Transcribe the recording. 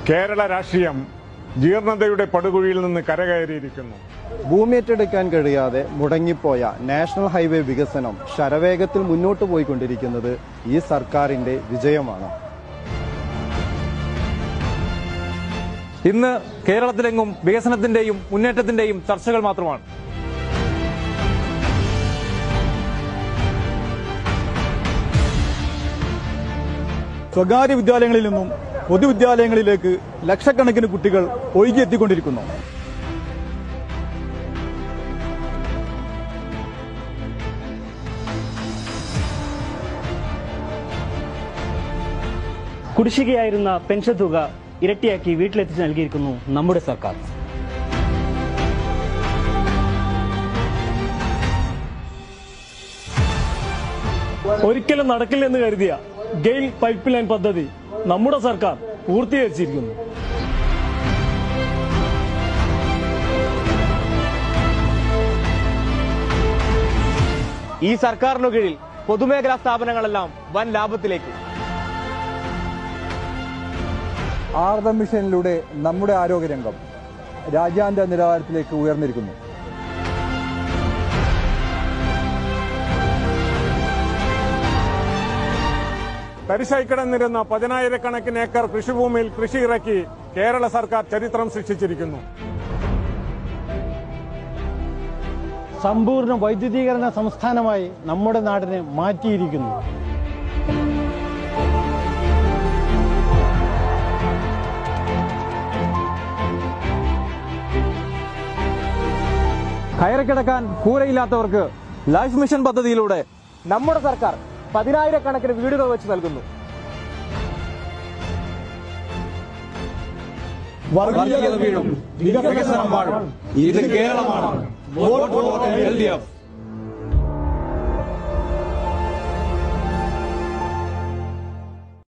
കേരള രാഷ്ട്രീയം ജീർണതയുടെ പടുകുഴിയിൽ നിന്ന് കരകയറിയിരിക്കുന്നു. ഭൂമി ഏറ്റെടുക്കാൻ കഴിയാതെ മുടങ്ങിപ്പോയ നാഷണൽ ഹൈവേ വികസനം ശരവേഗത്തിൽ മുന്നോട്ട് പോയിക്കൊണ്ടിരിക്കുന്നത് ഈ സർക്കാരിന്റെ വിജയമാണ്. ഇന്ന് കേരളത്തിലെങ്ങും വികസനത്തിന്റെയും മുന്നേറ്റത്തിന്റെയും ചർച്ചകൾ മാത്രമാണ്. സ്വകാര്യ വിദ്യാലയങ്ങളിൽ നിന്നും പൊതുവിദ്യാലയങ്ങളിലേക്ക് ലക്ഷക്കണക്കിന് കുട്ടികൾ ഒഴുകിയെത്തിക്കൊണ്ടിരിക്കുന്നു. കുടിശ്ശികയായിരുന്ന പെൻഷൻ തുക ഇരട്ടിയാക്കി വീട്ടിലെത്തിച്ച് നൽകിയിരിക്കുന്നു നമ്മുടെ സർക്കാർ. ഒരിക്കലും നടക്കില്ലെന്ന് കരുതിയ ഗെയിൽ പൈപ്പ് ലൈൻ പദ്ധതി നമ്മുടെ സർക്കാർ പൂർത്തീകരിച്ചിരിക്കുന്നു. ഈ സർക്കാരിനു കീഴിൽ പൊതുമേഖലാ സ്ഥാപനങ്ങളെല്ലാം വൻ ലാഭത്തിലേക്ക്. ആർദ്രം മിഷനിലൂടെ നമ്മുടെ ആരോഗ്യരംഗം രാജ്യാന്തര നിലവാരത്തിലേക്ക് ഉയർന്നിരിക്കുന്നു. തരിശായി കിടന്നിരുന്ന 10,000-കണക്കിന് ഏക്കർ കൃഷിഭൂമിയിൽ കൃഷി ഇറക്കി കേരള സർക്കാർ ചരിത്രം സൃഷ്ടിച്ചിരിക്കുന്നു. സമ്പൂർണ്ണ വൈദ്യുതീകരണ സംസ്ഥാനമായി നമ്മുടെ നാടിനെ മാറ്റിയിരിക്കുന്നു. കയറിക്കിടക്കാൻ കൂരയില്ലാത്തവർക്ക് ലൈഫ് മിഷൻ പദ്ധതിയിലൂടെ നമ്മുടെ സർക്കാർ 10,000-കണക്കിന് വീടുകൾ വെച്ച് നൽകുന്നു. വർഗീയത വീഴും, വികസനം വാഴും. ഇത് കേരളമാണ്. Vote for LDF.